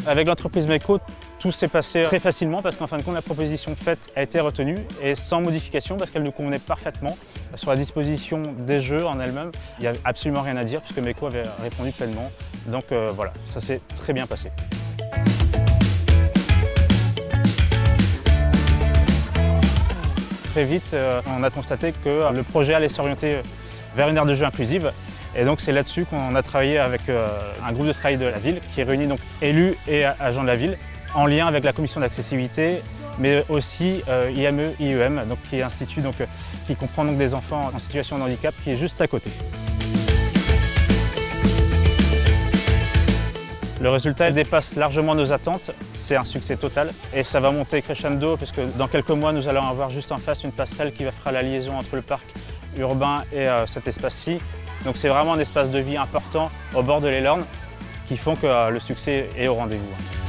Avec l'entreprise Meko, tout s'est passé très facilement parce qu'en fin de compte, la proposition faite a été retenue et sans modification parce qu'elle nous convenait parfaitement. Sur la disposition des jeux en elles-mêmes, il n'y a absolument rien à dire puisque Meko avait répondu pleinement. Donc voilà, ça s'est très bien passé. Très vite, on a constaté que le projet allait s'orienter vers une aire de jeu inclusive. Et donc c'est là-dessus qu'on a travaillé avec un groupe de travail de la ville qui réunit donc élus et agents de la ville en lien avec la commission d'accessibilité, mais aussi IME, IEM, donc qui est institut qui comprend donc des enfants en situation de handicap, qui est juste à côté. Le résultat dépasse largement nos attentes, c'est un succès total et ça va monter crescendo puisque dans quelques mois nous allons avoir juste en face une passerelle qui va faire la liaison entre le parc urbain et cet espace-ci. Donc c'est vraiment un espace de vie important au bord de l'Elorn qui font que le succès est au rendez-vous.